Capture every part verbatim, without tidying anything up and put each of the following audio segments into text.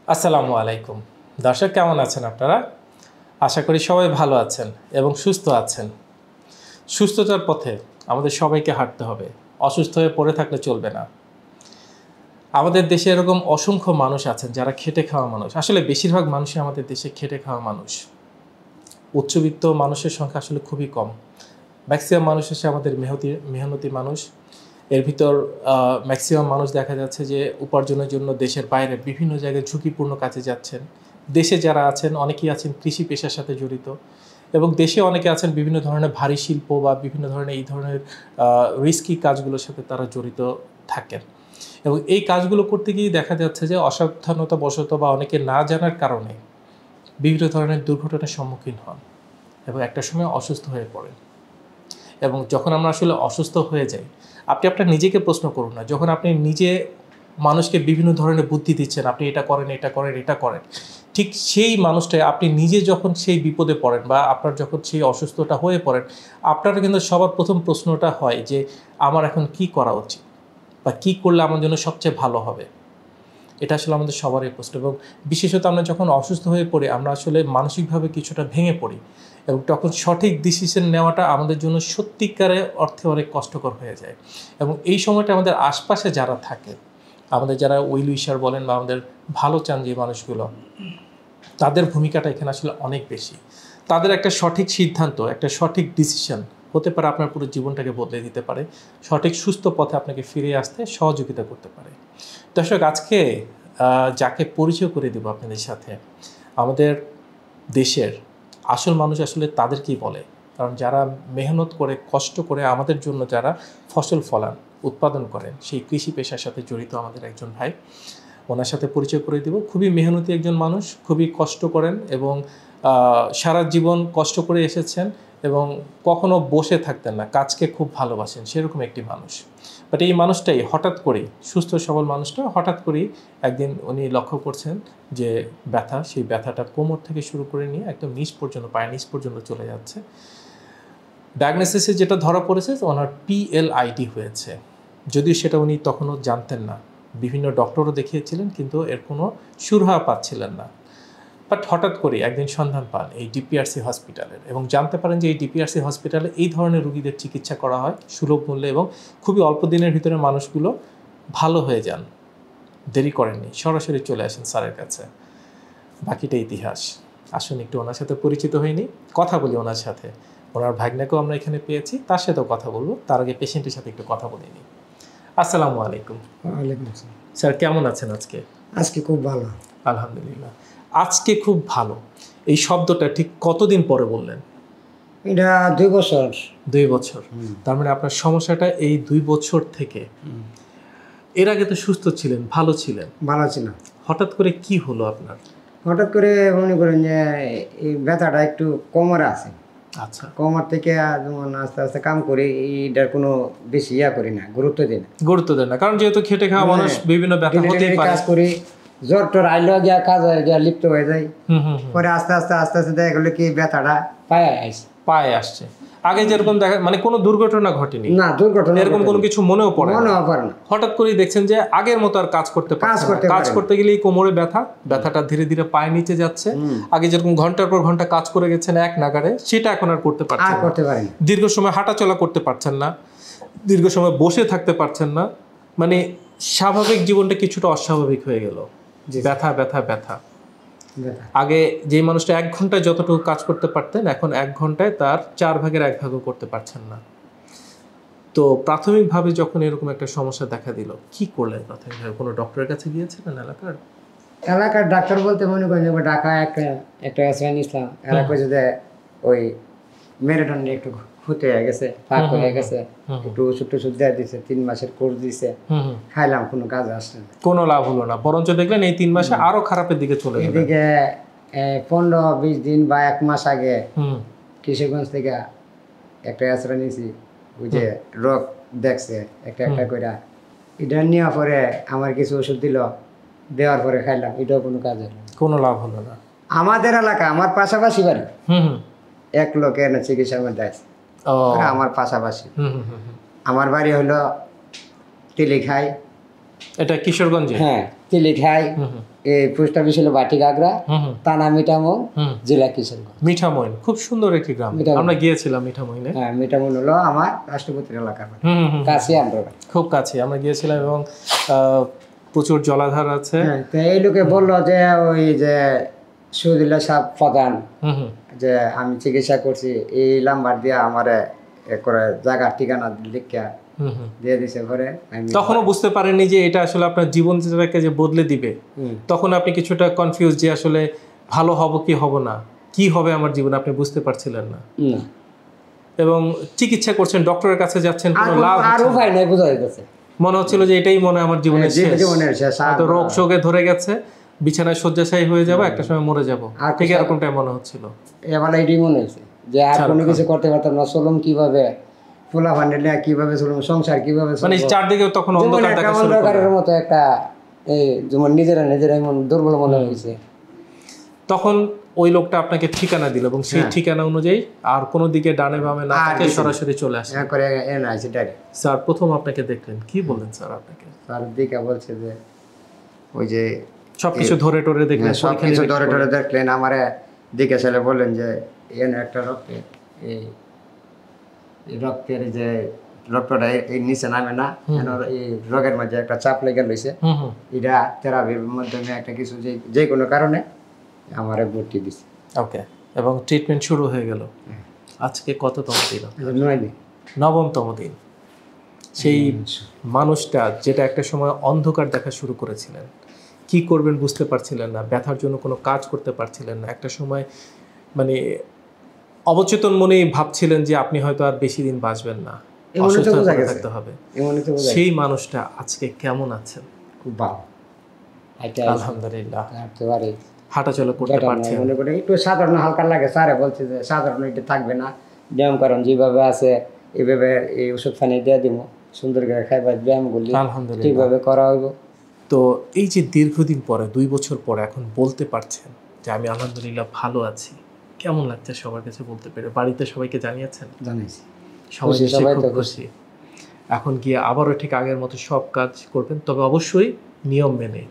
আসসালামু আলাইকুম দর্শক, কেমন আছেন আপনারা? আশা করি সবাই ভালো আছেন এবং সুস্থ আছেন। সুস্থতার পথে আমাদের সবাইকে হাঁটতে হবে, অসুস্থ হয়ে পড়ে থাকলে চলবে না। আমাদের দেশে এরকম অসংখ্য মানুষ আছেন যারা খেটে খাওয়া মানুষ। আসলে বেশিরভাগ মানুষই আমাদের দেশে খেটে খাওয়া মানুষ। উচ্চবিত্ত মানুষের সংখ্যা আসলে খুবই কম। ম্যাক্সিমাম মানুষ হচ্ছে আমাদের মেহনতি মেহনতি মানুষ। এর ভিতর ম্যাক্সিমাম মানুষ দেখা যাচ্ছে যে উপার্জনের জন্য দেশের বাইরে বিভিন্ন জায়গায় ঝুঁকিপূর্ণ কাজে যাচ্ছেন। দেশে যারা আছেন অনেকেই আছেন কৃষি পেশার সাথে জড়িত, এবং দেশে অনেকে আছেন বিভিন্ন ধরনের ভারী শিল্প বা বিভিন্ন ধরনের এই ধরনের রিস্কি কাজগুলোর সাথে তারা জড়িত থাকেন। এবং এই কাজগুলো করতে গিয়ে দেখা যাচ্ছে যে অসাবধানতা বশত বা অনেকে না জানার কারণে বিভিন্ন ধরনের দুর্ঘটনার সম্মুখীন হন এবং একটা সময় অসুস্থ হয়ে পড়েন। এবং যখন আমরা আসলে অসুস্থ হয়ে যাই, আপনি আপনার নিজেকে প্রশ্ন করুন না, যখন আপনি নিজে মানুষকে বিভিন্ন ধরনের বুদ্ধি দিচ্ছেন, আপনি এটা করেন এটা করেন এটা করেন, ঠিক সেই মানুষটাই আপনি নিজে যখন সেই বিপদে পড়েন বা আপনার যখন সেই অসুস্থতা হয়ে পড়েন, আপনার কিন্তু সবার প্রথম প্রশ্নটা হয় যে আমার এখন কি করা উচিত বা কি করলে আমার জন্য সবচেয়ে ভালো হবে। এটা আসলে আমাদের সবারই প্রশ্ন। এবং বিশেষত আমরা যখন অসুস্থ হয়ে পড়ি, আমরা আসলে মানসিকভাবে কিছুটা ভেঙে পড়ি এবং তখন সঠিক ডিসিশন নেওয়াটা আমাদের জন্য সত্যিকারে অর্থে অনেক কষ্টকর হয়ে যায়। এবং এই সময়টা আমাদের আশপাশে যারা থাকে, আমাদের যারা ওয়েল উইশার বলেন বা আমাদের ভালো চান যে মানুষগুলো, তাদের ভূমিকাটা এখানে আসলে অনেক বেশি। তাদের একটা সঠিক সিদ্ধান্ত, একটা সঠিক ডিসিশন হতে পারে আপনার পুরো জীবনটাকে বদলে দিতে পারে, সঠিক সুস্থ পথে আপনাকে ফিরে আসতে সহযোগিতা করতে পারে। দর্শক, আজকে যাকে পরিচয় করে দেব আপনাদের সাথে, আমাদের দেশের আসল মানুষ আসলে তাদেরকেই বলে। কারণ যারা মেহনত করে কষ্ট করে আমাদের জন্য যারা ফসল ফলান উৎপাদন করেন, সেই কৃষি পেশার সাথে জড়িত আমাদের একজন ভাই, ওনার সাথে পরিচয় করে দেব। খুবই মেহনতি একজন মানুষ, খুবই কষ্ট করেন এবং সারা জীবন কষ্ট করে এসেছেন এবং কখনো বসে থাকতেন না, কাজকে খুব ভালোবাসেন, সেরকম একটি মানুষ। বাট এই মানুষটাই হঠাৎ করেই, সুস্থ সবল মানুষটা হঠাৎ করেই একদিন উনি লক্ষ্য করছেন যে ব্যথা, সেই ব্যথাটা কোমর থেকে শুরু করে নিয়ে একদম নিচ পর্যন্ত, পায়ের নিচ পর্যন্ত চলে যাচ্ছে। ডায়াগনোসিসে যেটা ধরা পড়েছে ওনার পিএলআইডি হয়েছে, যদিও সেটা উনি তখনও জানতেন না। বিভিন্ন ডক্টরও দেখিয়েছিলেন কিন্তু এর কোনো সুরাহা পাচ্ছিলেন না। বাট হঠাৎ করে একদিন সন্ধান পান এই ডিপিআরসি হসপিটালের এবং জানতে পারেন যে এই ডিপিআরসি হসপিটালে এই ধরনের রোগীদের চিকিৎসা করা হয় সুলভ মূল্যে এবং খুবই অল্প দিনের ভিতরে মানুষগুলো ভালো হয়ে যান। দেরি করেননি, সরাসরি চলে আসেন স্যারের কাছে। বাকিটা ইতিহাস। আসুন একটু ওনার সাথে পরিচিত হয়নি, কথা বলি ওনার সাথে। ওনার ভাগ্নাকেও আমরা এখানে পেয়েছি, তার সাথেও কথা বলবো। তার আগে পেশেন্টের সাথে একটু কথা বলে নিই। আসসালামু আলাইকুম। ওয়ালাইকুম আসসালাম। স্যার কেমন আছেন আজকে? আজকে খুব ভালো। আলহামদুলিল্লাহ। আজকে খুব ভালো, এই শব্দটা ঠিক কতদিন পরে বললেন? এটা দুই বছর। দুই বছর। তার মানে আপনার সমস্যাটা এই দুই বছর থেকে। এর আগে তো সুস্থ ছিলেন, ভালো ছিলেন? ভালো ছিলাম। হঠাৎ করে কি হলো আপনার? হঠাৎ করে মনে করেন যে এই ব্যথাটা একটু কোমরে আছে। আচ্ছা। কোমর থেকে যেমন আস্তে আস্তে কাম করি, এইটার কোনো বেশি ইয়া করি না, গুরুত্ব দিই না। গুরুত্ব দেন না, কারণ যেহেতু খেটে খাওয়া মানুষ, বিভিন্ন ব্যথা হতেই পারে। কাজ করি, জ্বর টর আইলো গিয়া কাজ হয়ে গিয়া লিপ্ত হয়ে যায়। পরে আস্তে আস্তে আস্তে আস্তে দেখা গেলো কি ব্যথাটা পায়ে আসছে। পায়ে আসছে। আগে যেরকম দেখা, মানে কোনো দুর্ঘটনা ঘটেনি? না, দুর্ঘটনা এরকম কোনো কিছু মনেও পড়ে মনেও পড়ে না। হঠাৎ করেই দেখছেন যে আগের মতো আর কাজ করতে পারছেন না। কাজ করতে গেলেই কোমরে ব্যথা, ব্যথাটা ধীরে ধীরে পায়ে নিচে যাচ্ছে। আগে যেরকম ঘন্টার পর ঘন্টা কাজ করে গেছেন এক নাগাড়ে, সেটা এখন আর করতে পারছেন না। করতে পারেন। দীর্ঘ সময় হাঁটাচলা করতে পারছেন না, দীর্ঘ সময় বসে থাকতে পারছেন না। মানে স্বাভাবিক জীবনটা কিছুটা অস্বাভাবিক হয়ে গেল। ব্যথা ব্যথা ব্যথা। আগে যে মানুষটা এক ঘন্টায় যতটুকু কাজ করতে পারতেন, এখন এক ঘন্টায় তার চার ভাগের এক ভাগও করতে পারছেন না। তো প্রাথমিকভাবে যখন এরকম একটা সমস্যা দেখা দিল, কি করলেন প্রাথমিকভাবে? কোনো ডক্টরের কাছে গিয়েছিলেন? এলাকার এলাকার ডাক্তার বলতে মনে করেন যে ঢাকা একটা একটা শ্রেণ ইসলাম এলাকায় যদি ওই মেরুদণ্ড একটু হতে হয়ে গেছে, ফাঁক হয়ে গেছে, একটু ওষুধ টষুধ দেওয়া দিচ্ছে, তিন মাসের কোর্স দিচ্ছে, খাইলাম, কোনো কাজে আসছে না, কোনো লাভ হলো না। বরঞ্চ দেখলেন এই তিন মাসে আরো খারাপের দিকে চলে গেল। এদিকে পনেরো বিশ দিন বা এক মাস আগে কিশোরগঞ্জ থেকে একটা আশ্রয় নিয়েছি, ওই যে রোগ দেখছে একটা একটা করে, এটা নেওয়ার পরে আমার কিছু ওষুধ দিল, দেওয়ার পরে খাইলাম, এটাও কোনো কাজ হলো, কোনো লাভ হলো না। আমাদের এলাকা, আমার পাশাপাশি বাড়ি, এক লোকের চিকিৎসা মধ্যে আছে আমার পাশাপাশি। আমার বাড়ি হলো তেলিখাই। এটা কিশোরগঞ্জে? হ্যাঁ। তেলি খাই এই পোস্ট অফিস হলো বাটিগাগড়া, থানা মিঠামইন, জেলা কিশোরগঞ্জ। মিঠামইন খুব সুন্দর একটি গ্রাম, আমরা গিয়েছিলাম মিঠামইনে। হ্যাঁ, মিঠামইন হলো আমার রাষ্ট্রপতির এলাকা, কাছে আমরা খুব কাছে আমরা গিয়েছিলাম এবং প্রচুর জলাধার আছে। হ্যাঁ, তো এই লোকে বললো যে ওই যে শহীদুল্লাহ সাহেব প্রধান যে আমি চিকিৎসা করছি, এই নাম্বার দিয়ে আমার করে জায়গার ঠিকানা লিখা দিয়ে দিছে। পরে তখনও বুঝতে পারেননি যে এটা আসলে আপনার জীবনটাকে যে বদলে দিবে। তখন আপনি কিছুটা কনফিউজ যে আসলে ভালো হব কি হব না, কি হবে আমার জীবনে, আপনি বুঝতে পারছিলেন না। এবং চিকিৎসা করছেন, ডক্টরের কাছে যাচ্ছেন, কোনো লাভ আর উপায় নাই, বোঝা যাচ্ছে। মনে হচ্ছিল যে এটাই মনে আমার জীবনের শেষ, হয়তো রোগ শোকে ধরে গেছে, বিছানায় শয্যাশায়ী হয়ে যাবো, একটা সময় মরে যাবো, ঠিক এরকমটাই মনে হচ্ছিল। এবার এটাই মনে হয়েছে যে আর কোনো কিছু করতে পারতাম না, চলুন কিভাবে, ফুলা ফান্ডে কিভাবে চলুন, সংসার কিভাবে, মানে চারদিকে তখন অন্ধকার দেখা শুরু করে। অন্ধকারের মতো একটা এই যেমন নিজেরা নিজেরা এমন দুর্বল মনে হয়েছে। তখন ওই লোকটা আপনাকে ঠিকানা দিল এবং সেই ঠিকানা অনুযায়ী আর কোনো দিকে ডানে বামে না থেকে সরাসরি চলে আসে। স্যার প্রথম আপনাকে দেখলেন, কি বললেন স্যার আপনাকে? স্যার দিকে বলছে যে ওই যে সবকিছু ধরে টরে দেখলেন, সবকিছু ধরে টরে দেখলেন, আমার দিকে ছেলে বললেন যে এন একটা রক্তে এই রক্তের যে রক্তটা এই নিচে নামে না, এই রোগের মাঝে একটা চাপ লেগে রয়েছে, এটা থেরাপির মাধ্যমে একটা কিছু যে যে কোনো কারণে আমারে ভর্তি দিছে। ওকে, এবং ট্রিটমেন্ট শুরু হয়ে গেল। আজকে কততম দিন? নয় দিন, নবমতম দিন। সেই মানুষটা যেটা একটা সময় অন্ধকার দেখা শুরু করেছিলেন, কি করবেন বুঝতে পারছিলেন না, ব্যথার জন্য কোনো কাজ করতে পারছিলেন না, একটা সময় মানে অবচেতন মনেই ভাবছিলেন যে আপনি হয়তো আর বেশি দিন বাঁচবেন না, অসুস্থ হয়ে থাকতে হবে, সেই মানুষটা আজকে কেমন আছেন? খুব ভালো, আলহামদুলিল্লাহ। হাঁটাচলা করতে পারছেন? মনে করি একটু সাধারণ হালকা লাগে, স্যারে বলছে যে সাধারণ এটা থাকবে না, ব্যায়াম করেন যেভাবে আছে এইভাবে, এই ওষুধ পানি দিয়ে দিব, সুন্দর করে খাইবার ব্যায়ামগুলি ঠিকভাবে করা হইব। তো এই যে দীর্ঘদিন পরে, দুই বছর পরে এখন বলতে পারছেন যে আমি আলহামদুলিল্লাহ ভালো আছি, কেমন লাগছে সবার কাছে বলতে পেরে? বাড়িতে সবাইকে জানিয়েছেন? জানিয়েছি, সবাই খুব খুশি। এখন গিয়ে আবারও ঠিক আগের মতো সব কাজ করবেন, তবে অবশ্যই নিয়ম মেনে।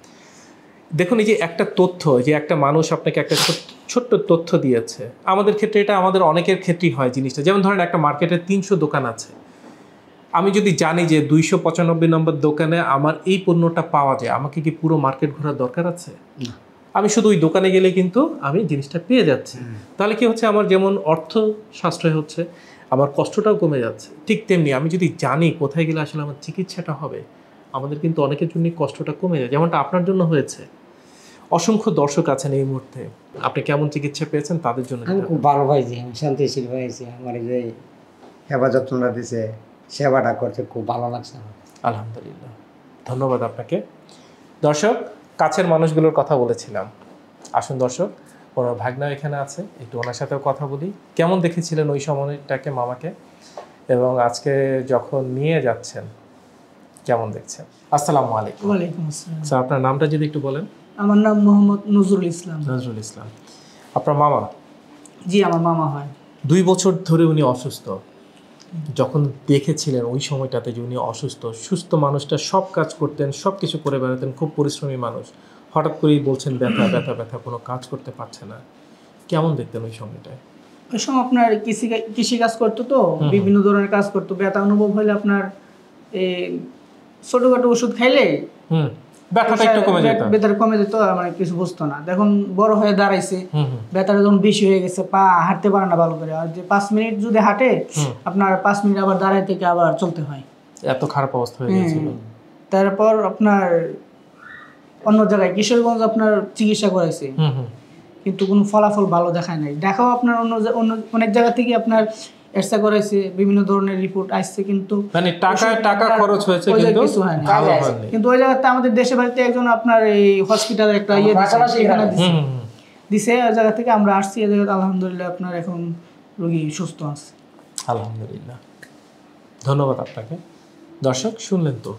দেখুন, এই যে একটা তথ্য, যে একটা মানুষ আপনাকে একটা ছোট্ট তথ্য দিয়েছে, আমাদের ক্ষেত্রে এটা আমাদের অনেকের ক্ষেত্রেই হয় জিনিসটা। যেমন ধরেন একটা মার্কেটে তিনশো দোকান আছে, আমি যদি জানি যে দুইশো পঁচানব্বই নম্বর দোকানে আমার এই পণ্যটা পাওয়া যায়, আমাকে কি পুরো মার্কেট ঘোরার দরকার আছে? আমি শুধু ওই দোকানে গেলে কিন্তু আমি জিনিসটা পেয়ে যাচ্ছি। তাহলে কি হচ্ছে, আমার যেমন অর্থ সাশ্রয় হচ্ছে, আমার কষ্টটাও কমে যাচ্ছে। ঠিক তেমনি আমি যদি জানি কোথায় গেলে আসলে আমার চিকিৎসাটা হবে, আমাদের কিন্তু অনেকের জন্যই কষ্টটা কমে যায়, যেমনটা আপনার জন্য হয়েছে। অসংখ্য দর্শক আছেন এই মুহূর্তে, আপনি কেমন চিকিৎসা পেয়েছেন তাদের জন্য। আমি খুব ভালো পাইছি, আমি শান্তিশীল হয়েছি, আমার যে সেবা যত্নটা দিছে, সেবাটা করতে খুব ভালো লাগছে আমার। আলহামদুলিল্লাহ, ধন্যবাদ আপনাকে। দর্শক, কাছের মানুষগুলোর কথা বলেছিলাম, আসুন দর্শক, ওনার ভাগনা এখানে আছে, একটু ওনার সাথেও কথা বলি। কেমন দেখেছিলেন ওই সময়টাকে মামাকে, এবং আজকে যখন নিয়ে যাচ্ছেন কেমন দেখছেন? আসসালামু আলাইকুম। ওয়ালাইকুম আসসালাম। স্যার আপনার নামটা যদি একটু বলেন। আমার নাম মোহাম্মদ নজরুল ইসলাম। নজরুল ইসলাম, আপনার মামা? জি, আমার মামা হয়। দুই বছর ধরে উনি অসুস্থ, যখন দেখেছিলেন ওই সময়টাতে যে উনি অসুস্থ, সুস্থ মানুষটা সব কাজ করতেন, সব কিছু করে বেড়াতেন, খুব পরিশ্রমী মানুষ, হঠাৎ করেই বলছেন ব্যথা ব্যথা ব্যথা, কোনো কাজ করতে পারছে না, কেমন দেখতেন ওই সময়টায়? ওই সময় আপনার কৃষি কৃষি কাজ করতো, তো বিভিন্ন ধরনের কাজ করতো, ব্যথা অনুভব হলে আপনার এই ছোটখাটো ওষুধ খাইলে হুম ব্যথাটা একটু কমে যেত, ব্যথাটা কমে যেত, মানে কিছু বুঝতো না। এখন বড় হয়ে দাঁড়াইছে, ব্যথাটা যখন বেশি হয়ে গেছে, পা হাঁটতে পারে না ভালো করে, আর যে পাঁচ মিনিট যদি হাঁটে আপনার পাঁচ মিনিট আবার দাঁড়াই থেকে আবার চলতে হয়, এত খারাপ অবস্থা হয়ে গেছিল। তারপর আপনার অন্য জায়গায় কিশোরগঞ্জ আপনার চিকিৎসা করাইছে, কিন্তু কোনো ফলাফল ভালো দেখায় নাই। দেখাও আপনার অন্য অন্য অনেক জায়গা থেকে আপনার এক্সরে করাইছে, বিভিন্ন ধরনের রিপোর্ট আসছে, কিন্তু মানে টাকা টাকা খরচ হয়েছে, কিন্তু কিছু হয় না। কিন্তু ওই জায়গাতে আমাদের দেশে বাড়িতে একজন আপনার এই হসপিটালে একটা ইয়ে দিছে দিছে ওই জায়গা থেকে আমরা আসছি, এই জায়গাতে আলহামদুলিল্লাহ আপনার এখন রোগী সুস্থ আছে। আলহামদুলিল্লাহ, ধন্যবাদ আপনাকে। দর্শক শুনলেন তো,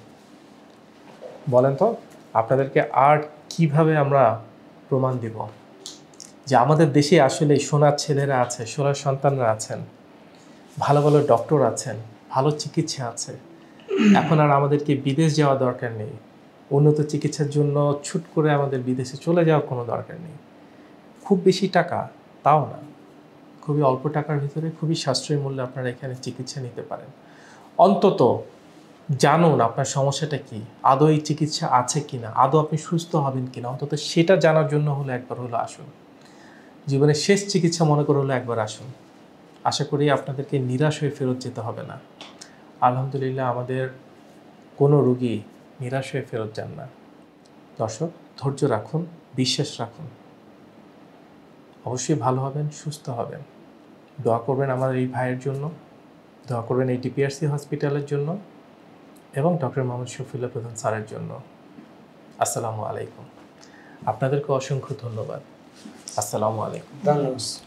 বলেন তো আপনাদেরকে আর কিভাবে আমরা প্রমাণ দিব যে আমাদের দেশে আসলে সোনার ছেলেরা আছে, সোনার সন্তানরা আছেন, ভালো ভালো ডক্টর আছেন, ভালো চিকিৎসা আছে। এখন আর আমাদেরকে বিদেশ যাওয়া দরকার নেই, উন্নত চিকিৎসার জন্য ছুট করে আমাদের বিদেশে চলে যাওয়ার কোনো দরকার নেই। খুব বেশি টাকা তাও না, খুবই অল্প টাকার ভিতরে খুবই সাশ্রয়ী মূল্যে আপনারা এখানে চিকিৎসা নিতে পারেন। অন্তত জানুন আপনার সমস্যাটা কি, আদৌ এই চিকিৎসা আছে কিনা, আদৌ আপনি সুস্থ হবেন কিনা, অন্তত সেটা জানার জন্য হলো একবার হলো আসুন। জীবনের শেষ চিকিৎসা মনে করে হলো একবার আসুন। আশা করি আপনাদেরকে নিরাশ হয়ে ফেরত যেতে হবে না। আলহামদুলিল্লাহ আমাদের কোনো রোগী নিরাশ হয়ে ফেরত যান না। দর্শক, ধৈর্য রাখুন, বিশ্বাস রাখুন, অবশ্যই ভালো হবেন, সুস্থ হবেন। দোয়া করবেন আমার এই ভাইয়ের জন্য, দোয়া করবেন এই ডিপিআরসি হসপিটালের জন্য এবং ডক্টর মোহাম্মদ শফিউল্লাহ প্রধান স্যারের জন্য। আসসালামু আলাইকুম। আপনাদেরকে অসংখ্য ধন্যবাদ। আসসালামু আলাইকুম। ধন্যবাদ।